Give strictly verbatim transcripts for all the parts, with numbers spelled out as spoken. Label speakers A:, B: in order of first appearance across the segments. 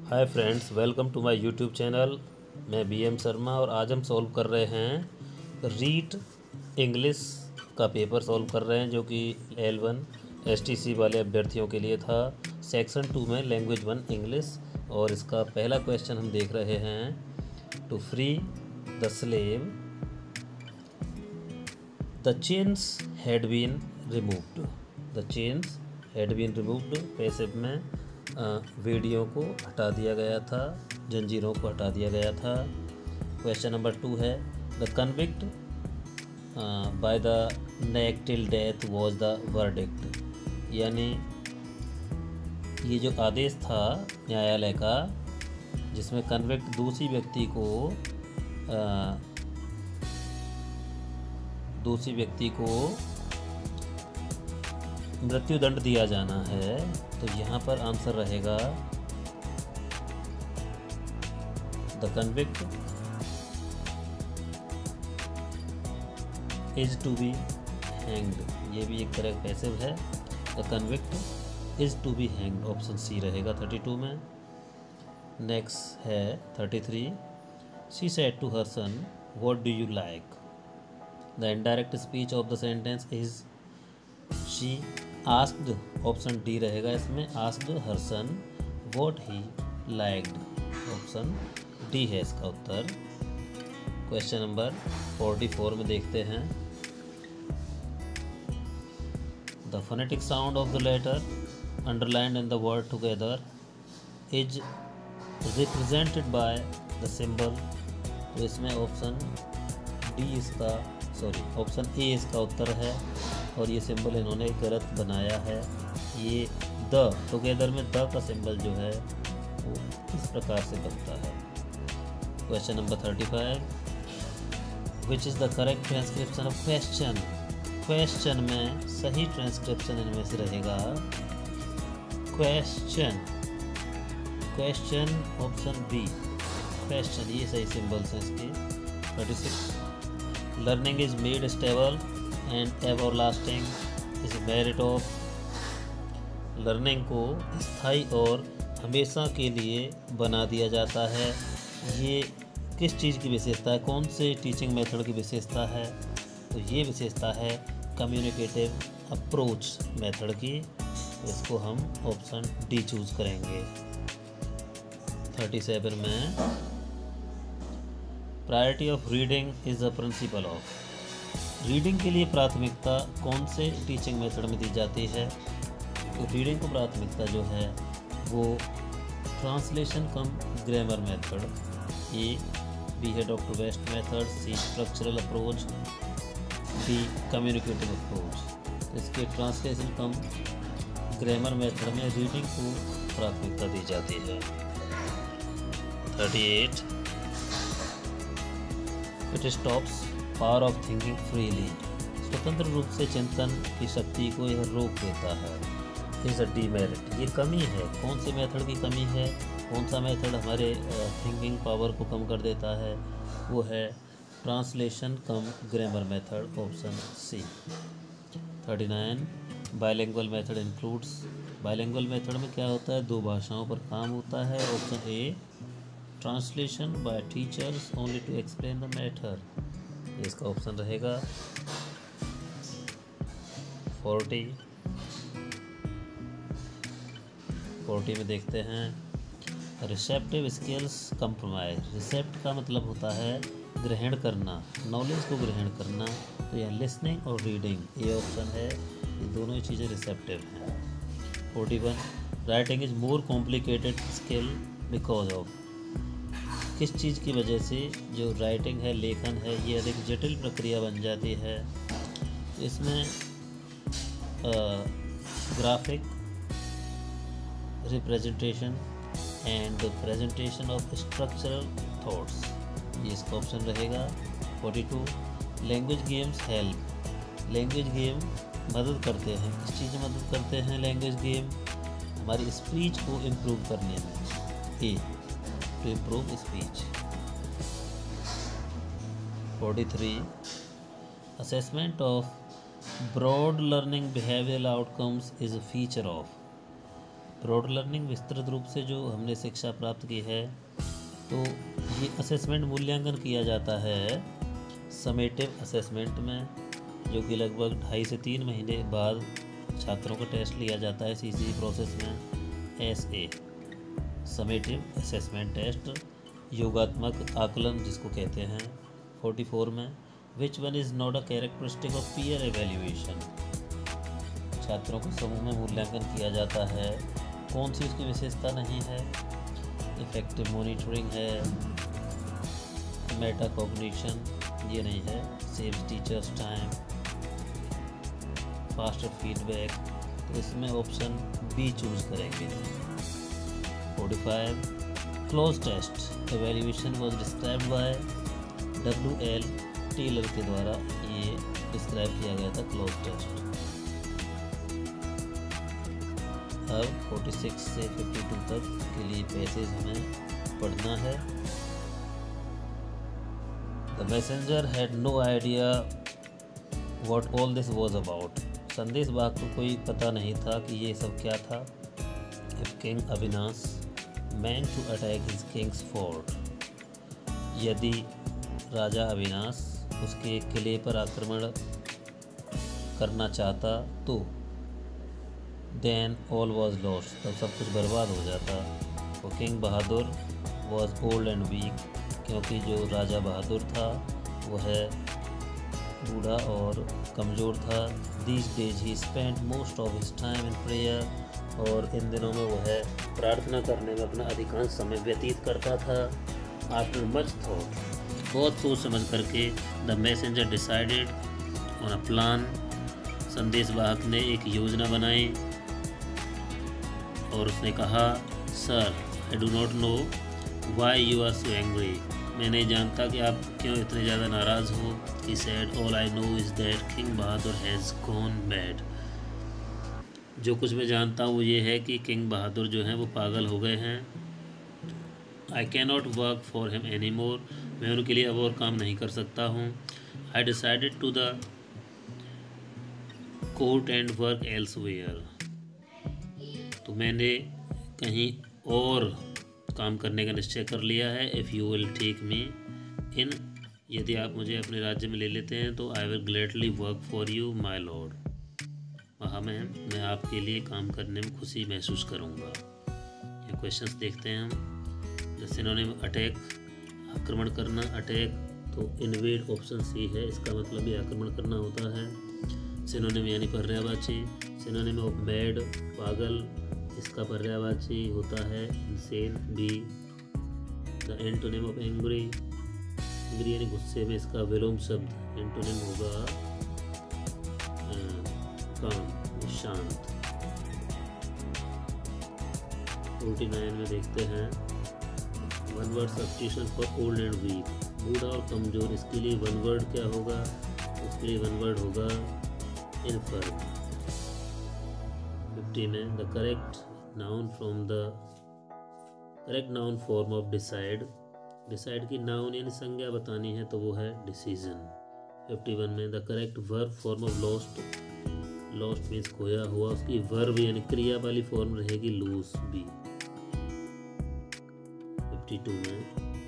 A: Hi friends, welcome to my YouTube channel. मैं B M Sharma और आज हम सॉल्व कर रहे हैं रीट इंग्लिश का पेपर सॉल्व कर रहे हैं जो कि L one S T C वाले अभ्यर्थियों के लिए था। सेक्शन टू में लैंग्वेज वन इंग्लिश, और इसका पहला क्वेश्चन हम देख रहे हैं। To free the slave the chains had been removed. The chains had been removed passive में वीडियो को हटा दिया गया था, जंजीरों को हटा दिया गया था। क्वेश्चन नंबर टू है the convict by the neck till death was the verdict. यानी ये जो आदेश था न्यायालय का जिसमें कन्विक्ट दूसरी व्यक्ति को आ, दूसरी व्यक्ति को मृत्युदंड दिया जाना है, तो यहाँ पर आंसर रहेगा the convict is to be hanged. ये भी एक तरह का पैसिव है। The convict is to be hanged, option C रहेगा थर्टी टू में। नेक्स्ट है thirty three she said to her son what do you like. The indirect speech of the sentence is she asked, option D रहेगा इसमें। Asked her son what he liked, option D है इसका उत्तर। Question number forty four में देखते हैं the phonetic sound of the letter underlined in the word together is represented by the symbol. तो इसमें ऑप्शन डी इसका सॉरी ऑप्शन ए इसका उत्तर है, और ये सिंबल इन्होंने गलत बनाया है। ये द टुगेदर में द का सिंबल जो है वो इस प्रकार से बनता है। Question number thirty five which is the correct transcription of question. Question में सही ट्रांसक्रिप्शन इनमें से रहेगा question question option B question, ये सही सिंबल्स हैं इसके। Thirty six learning is made stable and everlasting is merit of. Learning को स्थायी और हमेशा के लिए बना दिया जाता है। ये किस चीज़ की विशेषता है, कौन से टीचिंग मेथड की विशेषता है? तो ये विशेषता है कम्युनिकेटिव अप्रोच मेथड की। इसको हम ऑप्शन डी चूज करेंगे। थर्टी सेवन में priority of reading is the principle of. Reading के लिए प्राथमिकता कौन से टीचिंग मेथड में दी जाती है? तो रीडिंग को प्राथमिकता जो है वो translation cum grammar method, A B है doctor West method, C structural approach, D communicative approach. इसके ट्रांसलेशन कम ग्रामर मेथड में रीडिंग को प्राथमिकता दी जाती है। Thirty eight it stops power of thinking freely. स्वतंत्र रूप से चिंतन की शक्ति को यह रोक देता है। इज अ डीमेरिट, ये कमी है। कौन से मेथड की कमी है? कौन सा मेथड हमारे थिंकिंग पावर को कम कर देता है? वो है translation cum grammar method, option C. Thirty nine bilingual method includes. Bilingual method में क्या होता है? दो भाषाओं पर काम होता है। Option A translation by teachers only to explain the matter, इसका ऑप्शन रहेगा। फोर्टी फोर्टी में देखते हैं रिसेप्टिव स्किल्स कंप्रोमाइज। रिसेप्ट का मतलब होता है ग्रहण करना, नॉलेज को ग्रहण करना। तो यह लिसनिंग और रीडिंग ये ऑप्शन है, ये दोनों ही चीज़ें रिसेप्टिव हैं। Forty one writing is more complicated skill because of. किस चीज़ की वजह से जो राइटिंग है, लेखन है, ये अधिक जटिल प्रक्रिया बन जाती है? इसमें graphic representation and presentation of structural thoughts, ये इसका ऑप्शन रहेगा। Forty two language games help. Language game मदद करते हैं। किस चीज़ में मदद करते हैं लैंग्वेज गेम? हमारी स्पीच को इम्प्रूव करने में, A to improve speech. Forty three assessment of broad learning behavioural outcomes is a feature of. Broad learning विस्तृत रूप से जो हमने शिक्षा प्राप्त की है, तो ये असेसमेंट मूल्यांकन किया जाता है समेटिव असेसमेंट में, जो कि लगभग ढाई से तीन महीने बाद छात्रों का टेस्ट लिया जाता है सी सी प्रोसेस में। S A summative assessment test, योगात्मक आकलन जिसको कहते हैं। फोर्टी फोर में which one is not a characteristic of peer evaluation, छात्रों को समूह में मूल्यांकन किया जाता है, कौन सी उसकी विशेषता नहीं है। इफेक्टिव मॉनिटरिंग है, मेटा कॉग्निशन ये नहीं है, saves teachers time, faster feedback, तो इसमें ऑप्शन बी चूज करेंगे। Forty five cloze test evaluation was described by W L Taylor के द्वारा ये डिस्क्राइब किया गया था क्लोज टेस्ट। अब फोर्टी सिक्स से फिफ्टी टू तक के लिए पैसेज हमें पढ़ना है। The messenger had no idea what all this was about, संदेश वाहक को कोई पता नहीं था कि ये सब क्या था। If king Avinash meant to attack his king's fort, यदि राजा अविनाश उसके किले पर आक्रमण करना चाहता तो then all was lost, तब सब कुछ बर्बाद हो जाता। तो king Bahadur was old and weak, क्योंकि जो राजा बहादुर था वह बूढ़ा और कमज़ोर था। These days he spent most of his time in prayer, और इन दिनों में वह प्रार्थना करने में अपना अधिकांश समय व्यतीत करता था। आफ्टर मच थॉट, बहुत सोच समझ करके, the messenger decided on a plan, संदेश वाहक ने एक योजना बनाई और उसने कहा, sir I do not know why you are so angry, मैं नहीं जानता कि आप क्यों इतने ज़्यादा नाराज़ हो। He said all I know is that king Bahadur has gone mad, जो कुछ मैं जानता हूँ वो ये है कि किंग बहादुर जो हैं वो पागल हो गए हैं। I can not work for him any more, मैं उनके लिए अब और काम नहीं कर सकता हूँ। I decided to the court and work elsewhere, तो मैंने कहीं और काम करने का निश्चय कर लिया है। If you will take me in, यदि आप मुझे अपने राज्य में ले लेते हैं तो I will gladly work for you my lord, वहाँ में मैं आपके लिए काम करने में खुशी महसूस करूँगा। ये क्वेश्चंस देखते हैं हम। जैसे सिनोनिम अटैक, आक्रमण करना, अटैक, तो इन्वेड ऑप्शन सी है, इसका मतलब ये आक्रमण करना होता है। सिनोनिम यानी पर्यायवाची, सिनोनिम ऑफ मैड पागल, इसका पर्यायवाची होता है insane B. The antonym of angry, angry यानी गुस्से में, इसका विलोम शब्द एंटोनिम होगा काम, शांत। फोर्टी नाइन में देखते हैं one word substitution for old and weak, बूढ़ा और कमजोर, इसके लिए वन वर्ड क्या होगा, इसके लिए वन वर्ड होगा इनफर्म। फिफ्टी में the correct noun from the correct noun form of decide, decide की नाउन यानी संज्ञा बतानी है तो वो है डिसीजन। फिफ्टी वन में the correct verb form of lost, lost means खोया हुआ, उसकी वर्ब यानी क्रिया वाली फॉर्म रहेगी लूज बी। फिफ्टी टू में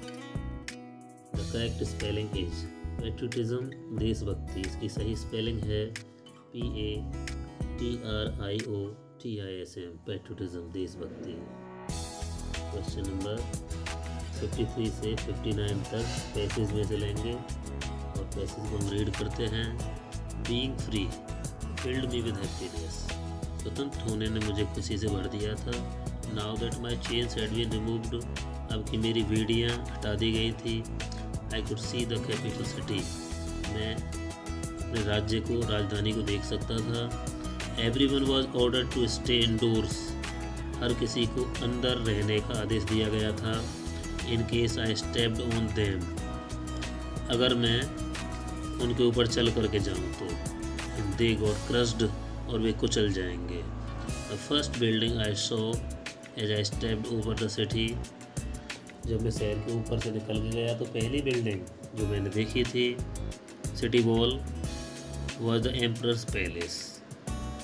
A: the correct spelling is patriotism देशभक्ति, इसकी सही स्पेलिंग है P A T are I O T I S M, patriotism देशभक्ति। क्वेश्चन नंबर फिफ्टी थ्री से फिफ्टी नाइन तक पैसेज में से लेंगे और पैसेज को हम रीड करते हैं। Being free filled me with happiness, स्वतंत्र होने ने मुझे खुशी से भर दिया था। Now that my chains had been removed, अब कि मेरी बेड़ियाँ हटा दी गई थी। I could see the capital city, मैं अपने राज्य को, राजधानी को देख सकता था। Every one was order to stay indoors, हर किसी को अंदर रहने का आदेश दिया गया था। In case I stepped on them, अगर मैं उनके ऊपर चल करके जाऊँ तो। दे गॉट क्रस्ड, और वे कुचल जाएंगे। The first building I saw as I stepped over the city, जब मैं शहर के ऊपर से निकल गया तो पहली बिल्डिंग जो मैंने देखी थी city wall was the emperor's palace,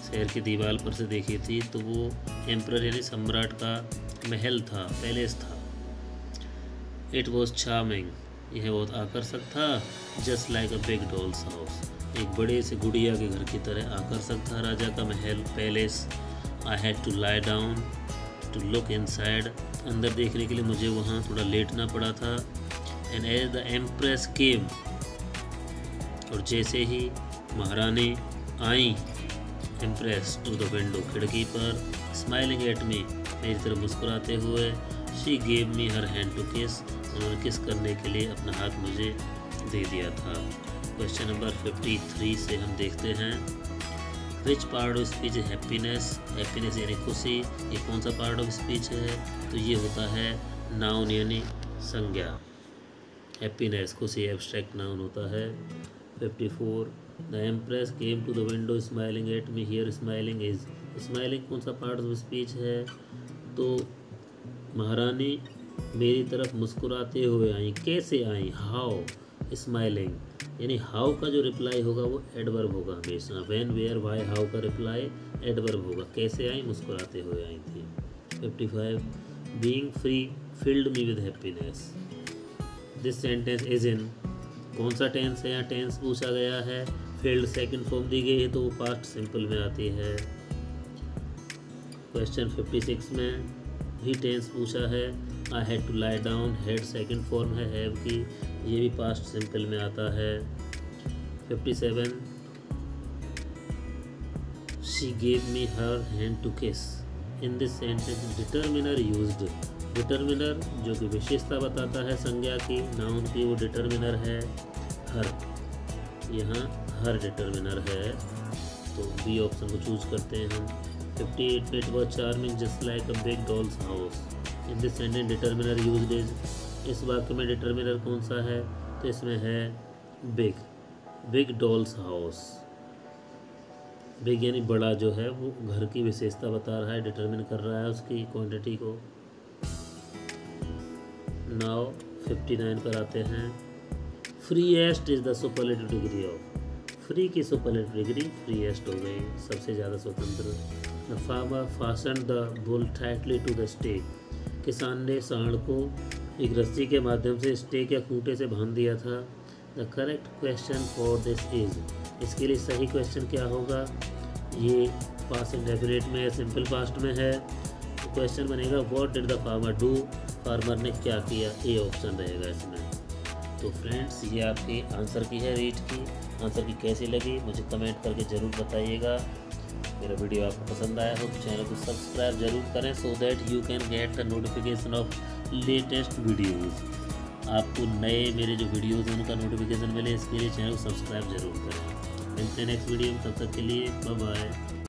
A: शहर की दीवार पर से देखी थी तो वो एम्परर यानी सम्राट का महल था, पैलेस था। इट वॉज चार्मिंग, यह बहुत आकर्षक था। Just like a big dolls house, एक बड़े से गुड़िया के घर की तरह आकर्षक था राजा का महल, palace. I had to lie down to look inside, अंदर देखने के लिए मुझे वहाँ थोड़ा लेटना पड़ा था। And as the empress came, और जैसे ही महारानी आई एम्प्रेस टू द विंडो, खिड़की पर, स्माइलिंग एट मी, मेरी तरफ मुस्कुराते हुए, she gave me her hand to kiss, उन्होंने किस करने के लिए अपना हाथ मुझे दे दिया था। क्वेश्चन नंबर फिफ्टी थ्री से हम देखते हैं विच पार्ट ऑफ स्पीच है हैप्पीनेस। हैप्पीनेस यानी खुशी, ये कौन सा पार्ट ऑफ स्पीच है? तो ये होता है नाउन यानी संज्ञा। हैप्पीनेस खुशी एब्स्ट्रैक्ट नाउन होता है। Fifty four the empress came to the window smiling at me, here smiling is, smiling कौन सा पार्ट ऑफ स्पीच है? तो महारानी मेरी तरफ मुस्कुराते हुए आई, कैसे आई? हाउ, स्माइलिंग यानी हाउ का जो रिप्लाई होगा वो एडवर्ब होगा हमेशा। व्हेन, वेयर, व्हाई, हाउ का रिप्लाई एडवर्ब होगा। कैसे आई? मुस्कुराते हुए आई थी। Fifty five being free filled me with happiness, this sentence is in, कौन सा टेंस है? यहाँ टेंस पूछा गया है, फील्ड सेकंड फॉर्म दी गई है तो वो पास्ट सिंपल में आती है। क्वेश्चन फिफ्टी सिक्स में भी टेंस पूछा है, I had to lie down, had second form है हैव की, ये भी पास्ट सिंपल में आता है। Fifty seven she gave me her hand to kiss, in this sentence determiner used, determiner जो कि विशेषता बताता है संज्ञा की, नाउन की, वो डिटर्मिनर है हर, यहाँ हर डिटर्मिनर है, तो बी ऑप्शन को चूज करते हैं हम। Fifty eight it was charming just like a big dolls house, in this sentence determiner used is, इस वाक्य में डिटर्मिनर कौन सा है? तो इसमें है big, big dolls house. Big यानी बड़ा जो है वो घर की विशेषता बता रहा है, डिटर्मिन कर रहा है उसकी क्वांटिटी को। नाउ फिफ्टी नाइन पर आते हैं, freest is the superlative degree of, free की सुपरलेटिव डिग्री फ्रीएस्ट हो गई, सबसे ज़्यादा स्वतंत्र। The farmer fasten the bull tightly to the stake, किसान ने सांड को एक रस्सी के माध्यम से स्टेक या खूंटे से बांध दिया था। The correct question for this is, इसके लिए सही क्वेश्चन क्या होगा? ये पास्ट इंडेफिनिट में है, सिंपल पास्ट में है, तो क्वेश्चन बनेगा what did the farmer do, farmer ने क्या किया, ए ऑप्शन रहेगा इसमें। तो फ्रेंड्स ये आपकी आंसर की है, रीड की आंसर की कैसी लगी मुझे कमेंट करके ज़रूर बताइएगा। मेरा वीडियो आपको पसंद आया हो तो चैनल को सब्सक्राइब जरूर करें, so that you can get the notification of latest videos. आपको नए मेरे जो वीडियोज़ हैं उनका नोटिफिकेशन मिले, इसके लिए चैनल को सब्सक्राइब जरूर करें। मिलते हैं नेक्स्ट वीडियो में, तब तक के लिए बाय बाय।